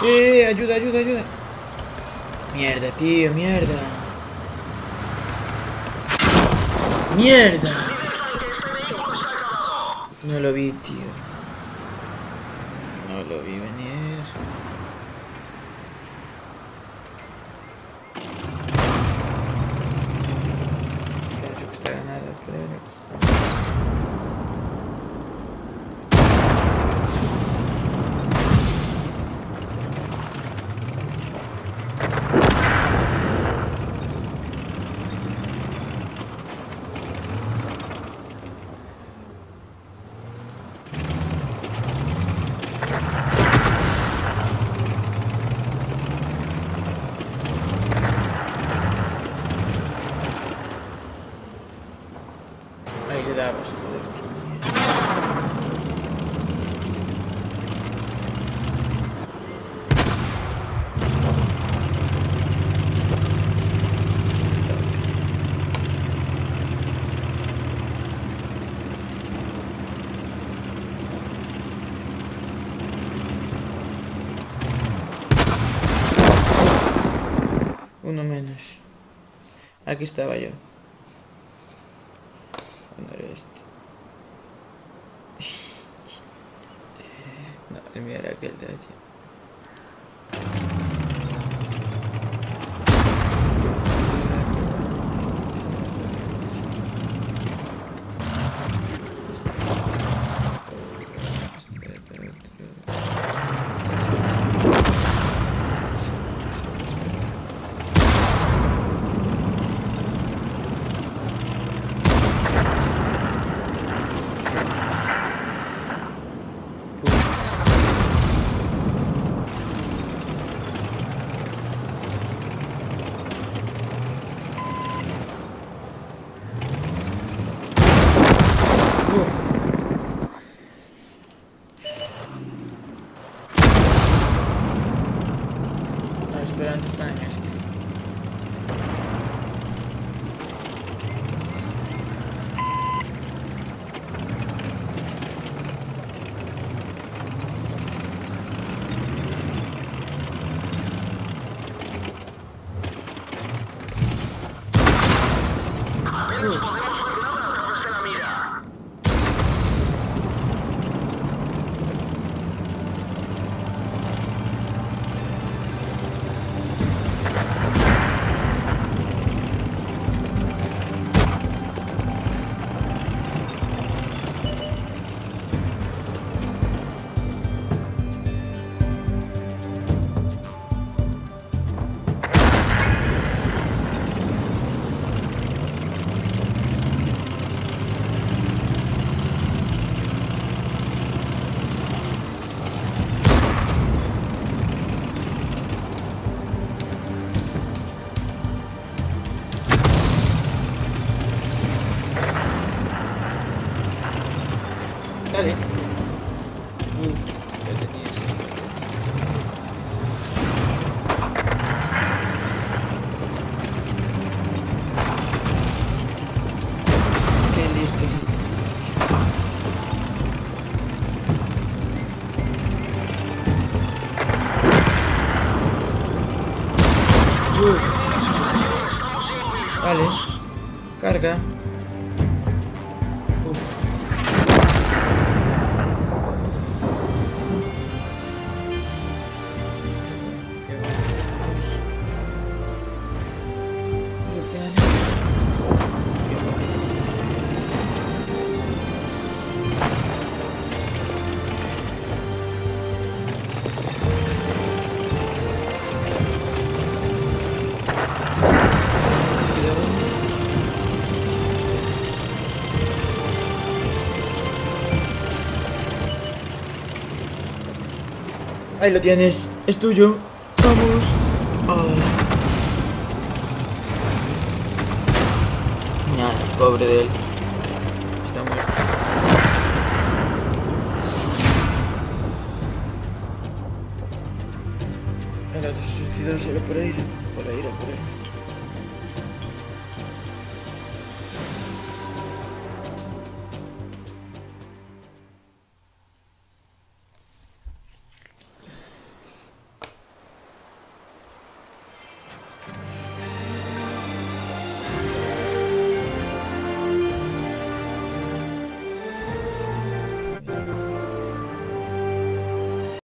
Ayuda, ayuda, ayuda. Mierda, tío, mierda. ¡Mierda! No lo vi, tío. No lo vi venir. Creo que está ganado, pero... Ahí le dabas, joder, tío. Uno menos. Aquí estaba yo. No era este. No, el mío era aquel de allí. Esperando está en este. Apenas podemos ver nada a través de la mira. Dale. Uf, ya tenía ese. Qué listo es este. Vale. Carga. Ahí lo tienes, es tuyo. Vamos. Oh. Nada, pobre de él. Está muerto. El otro se suicidó solo por ahí. Por ahí.